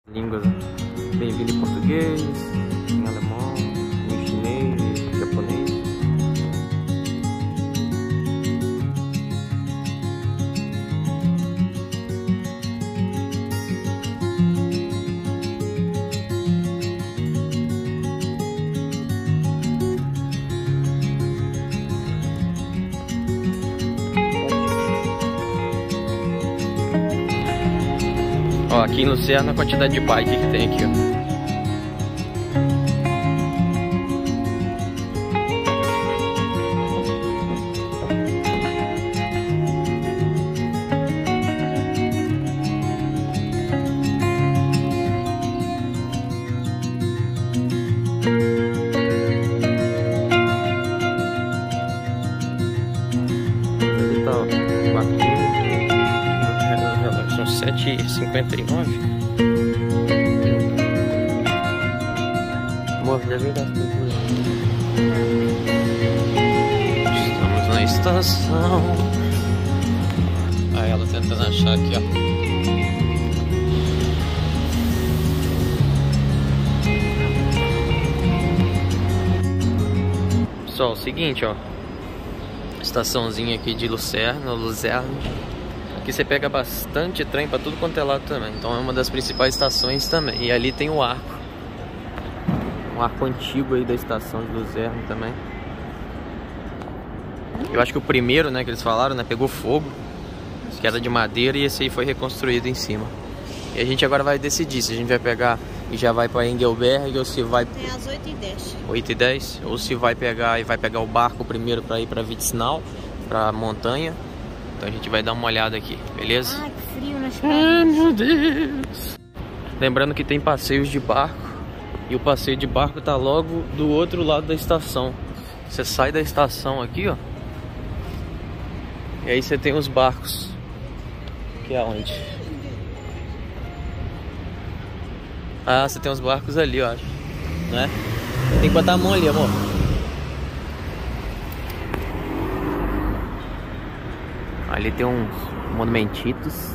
Línguas, bem-vindo em português, em alemão, em chinês, em japonês. Ó, aqui em Lucerna a quantidade de bike que tem aqui, ó. Ali tá, ó, o barquinho. São 7h59. Amor, já vi das pinturas. Estamos na estação. Aí ela tentando achar aqui, ó. Pessoal, é o seguinte, ó. Estaçãozinha aqui de Lucerna. Aqui você pega bastante trem pra tudo quanto é lado também. Então é uma das principais estações também. E ali tem o arco. Um arco antigo aí da estação de Lucerna também. Eu acho que o primeiro, né, que eles falaram, né, pegou fogo. Que era de madeira e esse aí foi reconstruído em cima. E a gente agora vai decidir se a gente vai pegar e já vai pra Engelberg ou se vai... Tem às 8h10. 8h10? Ou se vai pegar e vai pegar o barco primeiro pra ir pra Witznau, pra montanha. Então a gente vai dar uma olhada aqui, beleza? Ai, que frio nas pernas. Ai, meu Deus! Lembrando que tem passeios de barco. E o passeio de barco tá logo do outro lado da estação. Você sai da estação aqui, ó. E aí você tem os barcos. Que é onde? Ah, você tem os barcos ali, eu acho. Né? Tem que botar a mão ali, amor. Ali tem uns monumentitos.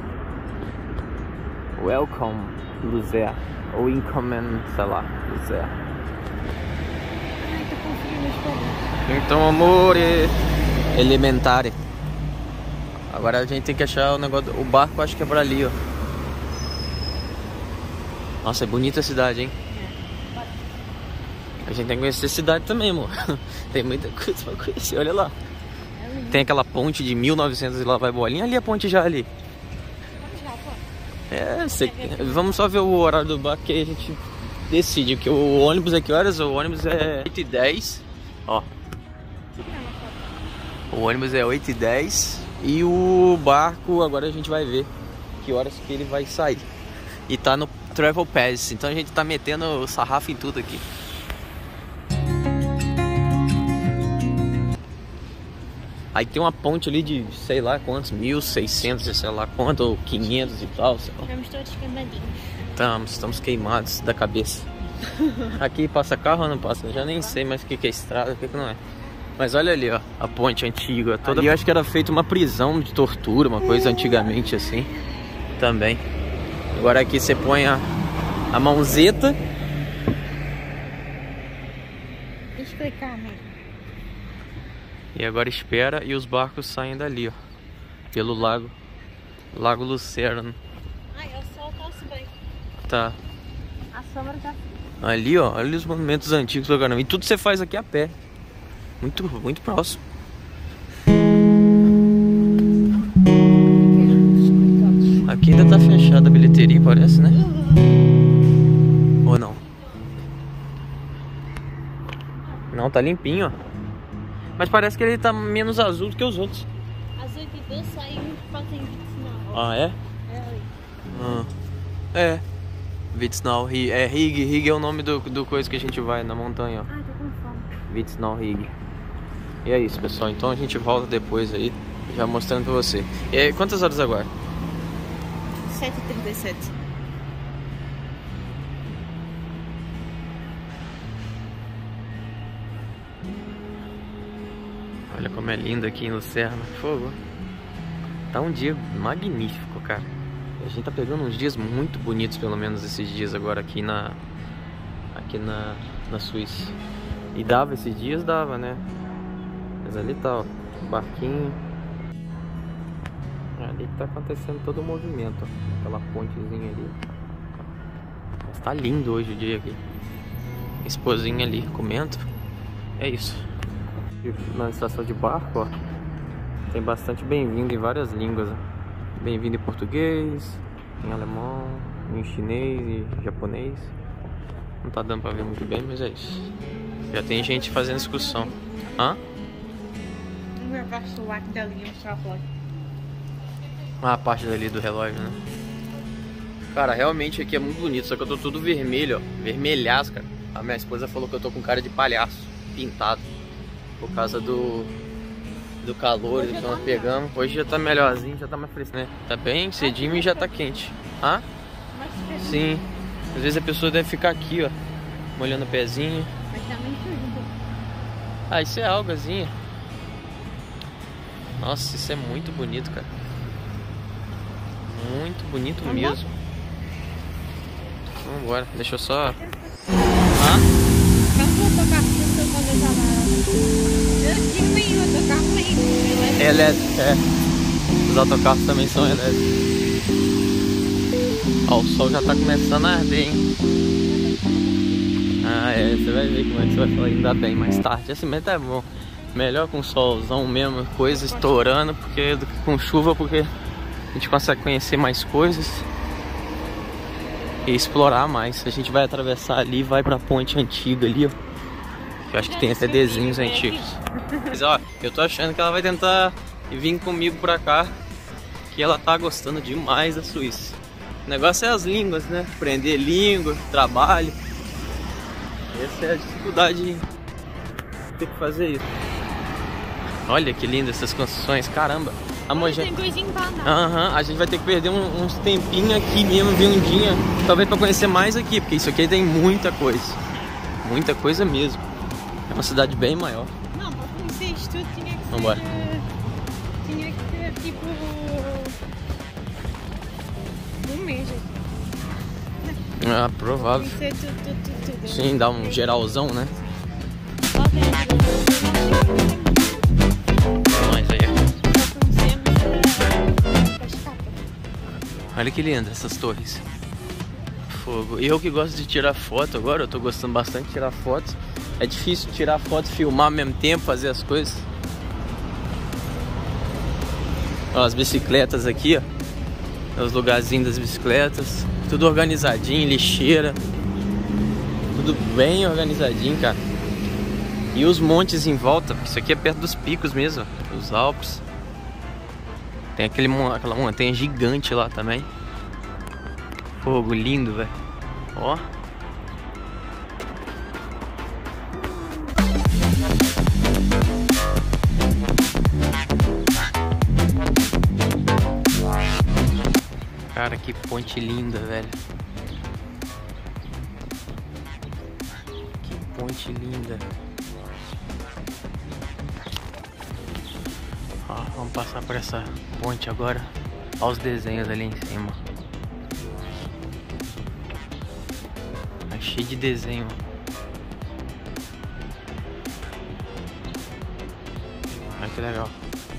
Welcome, Luzern. Ou Willkommen, sei lá, Luzern. Ai, tô com frio nas pernas. Então, amor, elementare. Agora a gente tem que achar o negócio. O barco acho que é por ali, ó. Nossa, é bonita a cidade, hein? A gente tem que conhecer a cidade também, amor. Tem muita coisa pra conhecer, olha lá. Tem aquela ponte de 1900 e lá vai bolinha. Ali a ponte já ali. É, vamos só ver o horário do barco que aí a gente decide. Que o ônibus é que horas? O ônibus é 8h10. Ó. O ônibus é 8h10. E o barco agora a gente vai ver que horas que ele vai sair. E tá no Travel Pass. Então a gente tá metendo o sarrafo em tudo aqui. Aí tem uma ponte ali de, sei lá quantos, 1.600, sei lá quanto, ou 500 e tal, sei lá. Estamos todos queimadinhos. Estamos queimados da cabeça. Aqui passa carro ou não passa? Eu já nem sei mais o que é estrada, o que não é. Mas olha ali, ó, a ponte antiga. Toda... Ali eu acho que era feita uma prisão de tortura, uma coisa antigamente assim. Também. Agora aqui você põe a mãozeta. Deixa eu explicar mesmo. E agora espera e os barcos saem dali, ó. Pelo lago. Lago Lucerna. Ai, o sol tá se bem. Tá. A sombra tá... Ali, ó, olha os monumentos antigos do caramba. E tudo você faz aqui a pé. Muito próximo. Aqui ainda tá fechada a bilheteria, parece, né? Ou não? Não, tá limpinho, ó. Mas parece que ele tá menos azul do que os outros. Às 8h10 saímos para ter Witznau. Ah, é? É ali. É. Witznau, Rig é o nome do coisa que a gente vai na montanha, ó. Ai, tô com fome. Witznau, Rig. E é isso, pessoal. Então a gente volta depois aí, já mostrando pra você. E aí, quantas horas agora? 7h37. Olha como é lindo aqui em Lucerna. Fogo. Tá um dia magnífico, cara. A gente tá pegando uns dias muito bonitos, pelo menos esses dias agora aqui na Suíça. E dava esses dias, dava, né? Mas ali tá, ó, o barquinho. Ali que tá acontecendo todo o movimento, ó. Aquela pontezinha ali. Mas tá lindo hoje o dia aqui. Esposinha ali comendo. É isso. Na estação de barco, ó, tem bastante bem-vindo em várias línguas, ó. Bem-vindo em português, em alemão, em chinês e japonês. Não tá dando pra ver muito bem, mas é isso. Já tem gente fazendo excursão. Hã? Ah, a parte dali do relógio, né? Cara, realmente aqui é muito bonito, só que eu tô todo vermelho, ó. Vermelhaço, cara. A minha esposa falou que eu tô com cara de palhaço, pintado. Por causa do calor que nós pegamos. Hoje já tá melhorzinho, já tá mais fresco, né? Tá bem cedinho e já tá quente. Hã? Sim. Às vezes a pessoa deve ficar aqui, ó, molhando o pezinho. Mas também sujo. Ah, isso é algazinha. Nossa, isso é muito bonito, cara. Muito bonito mesmo. Vambora, deixa eu só... Hã? É elétrico, é. Os autocarros também são elétricos. Ó, o sol já tá começando a arder, hein? Ah, é, você vai ver como é que você vai falar, ainda bem mais tarde. Assim mesmo é bom. Melhor com solzão mesmo, coisa estourando do que com chuva, porque a gente consegue conhecer mais coisas e explorar mais. A gente vai atravessar ali e vai pra ponte antiga ali, ó. Eu acho que tem até desenhos antigos. Mas ó, eu tô achando que ela vai tentar vir comigo pra cá, que ela tá gostando demais da Suíça. O negócio é as línguas, né? Aprender língua, trabalho. Essa é a dificuldade de ter que fazer isso. Olha que linda essas construções, caramba. Tem coisinha pra andar. A gente vai ter que perder uns tempinhos aqui mesmo, ver um dia, talvez pra conhecer mais aqui, porque isso aqui tem muita coisa. Muita coisa mesmo. É uma cidade bem maior. Não, pra conhecer isso tudo tinha que ser... Vambora. Tinha que ter tipo... um mês aqui. Ah, provável. Conhecer tudo. Sim, dá um geralzão, né? Nós aí. Olha que linda essas torres. Fogo. Eu que gosto de tirar foto agora, eu tô gostando bastante de tirar fotos. É difícil tirar foto, filmar ao mesmo tempo, fazer as coisas. Ó, as bicicletas aqui, ó. Os lugarzinhos das bicicletas. Tudo organizadinho, lixeira. Tudo bem organizadinho, cara. E os montes em volta. Isso aqui é perto dos picos mesmo, ó, os Alpes. Tem aquela montanha gigante lá também. Fogo lindo, velho. Ó. Cara, que ponte linda, velho. Que ponte linda. Ó, vamos passar por essa ponte agora. Olha os desenhos ali em cima. Tá cheio de desenho. Olha que legal.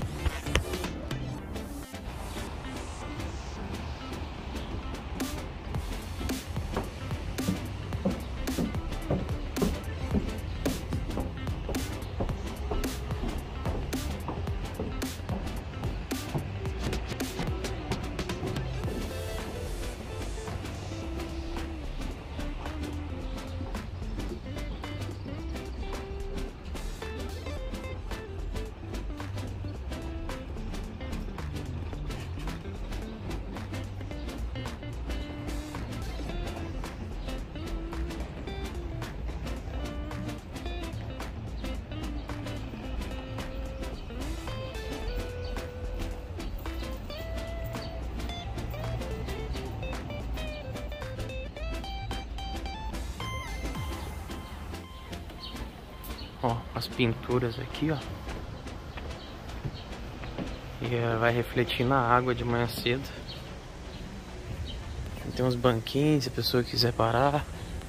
Ó, as pinturas aqui, ó. E vai refletir na água de manhã cedo. tem uns banquinhos se a pessoa quiser parar.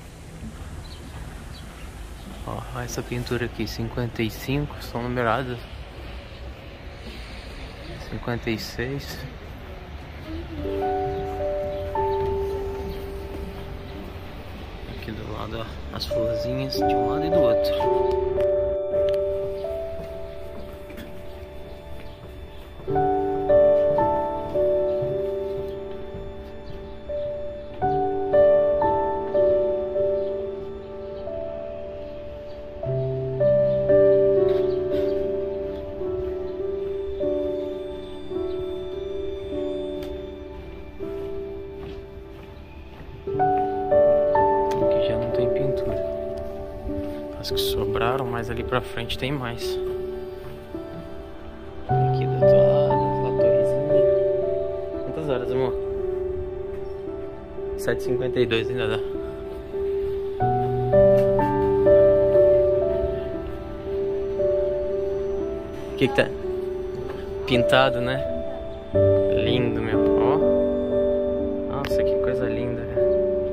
Ó, essa pintura aqui, 55, são numeradas. 56. Aqui do lado, ó, as florzinhas de um lado e do outro. As que sobraram, mas ali pra frente tem mais. Aqui do outro lado, a torrezinha. Quantas horas, amor? 7h52 ainda dá. O que tá? Pintado, né? Lindo, meu. Ó. Nossa, que coisa linda, velho.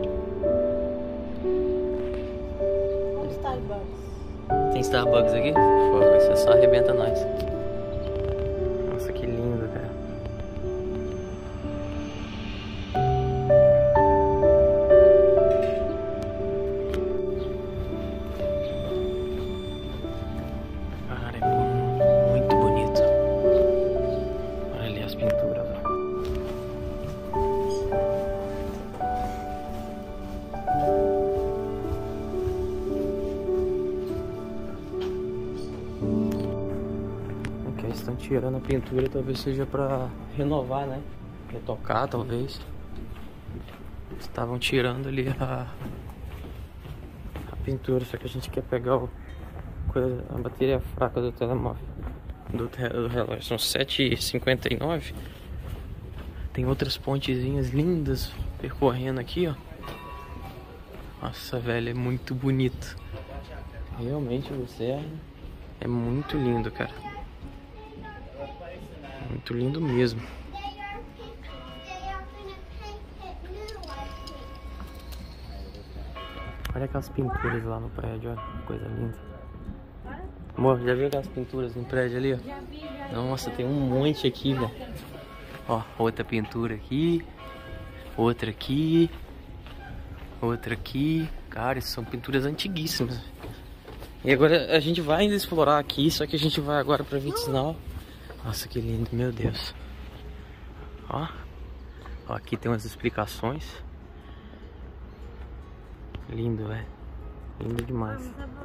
Tem Starbucks aqui? Fogo, isso só arrebenta nós. Nossa, que lindo, cara. Cara, é muito bonito. Olha ali as pinturas, ó. Estão tirando a pintura, talvez seja pra renovar, né? Retocar, talvez. Estavam tirando ali a pintura, só que a gente quer pegar a bateria fraca do telemóvel, do relógio. São 7h59. Tem outras pontezinhas lindas percorrendo aqui, ó. Nossa, velho, é muito bonito. Realmente o Lucerna é muito lindo, cara. Muito lindo mesmo. Olha aquelas pinturas lá no prédio, olha, coisa linda. Amor, já viu aquelas pinturas no prédio ali, ó? Já vi. Nossa, tem um monte aqui, velho. Ó, outra pintura aqui. Outra aqui. Outra aqui. Cara, essas são pinturas antiguíssimas. E agora a gente vai ainda explorar aqui, só que a gente vai agora pra Vicinal. Nossa, que lindo, meu Deus. Ó, aqui tem umas explicações. Lindo, velho. Lindo demais.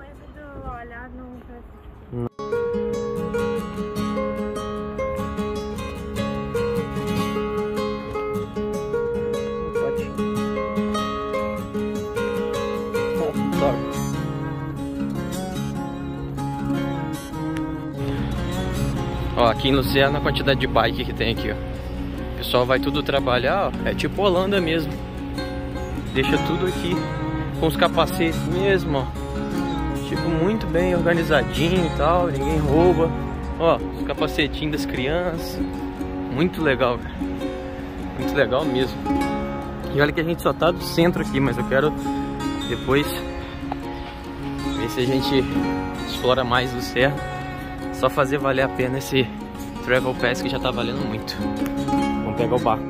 Ó, aqui em Lucerna a quantidade de bike que tem aqui, ó. O pessoal vai tudo trabalhar, ó. É tipo Holanda mesmo. Deixa tudo aqui com os capacetes mesmo, ó. Tipo, muito bem organizadinho e tal. Ninguém rouba. Ó, os capacetinhos das crianças. Muito legal, cara. Muito legal mesmo. E olha que a gente só tá do centro aqui, mas eu quero depois ver se a gente explora mais Lucerna. Só fazer valer a pena esse Travel Pass que já tá valendo muito. Vamos pegar o barco.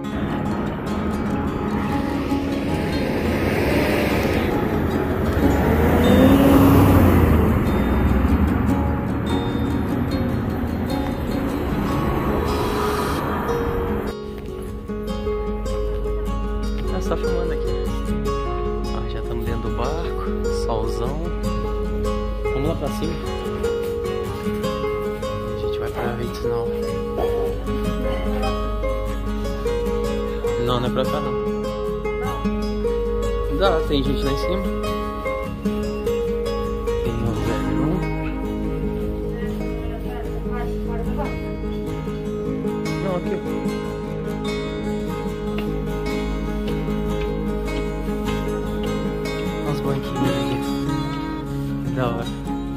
Ah, só filmando aqui. Ó, já estamos dentro do barco. Solzão. Vamos lá pra cima. Não. Não, não é pra cá não. Dá, tem gente lá em cima. Tem um velho. Não, aqui. Uns banquinhos aqui. Da hora.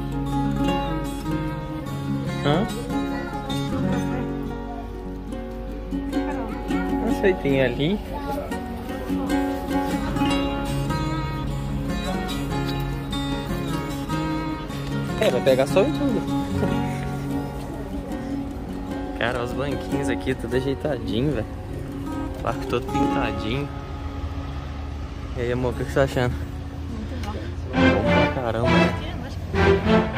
Hã? Não sei, tem ali. É, vai pegar sol e tudo. Cara, os banquinhos aqui, tudo ajeitadinho, velho. Parque todo pintadinho. E aí, amor, o que você tá achando? Muito bom. Bom pra caramba. Eu gosto.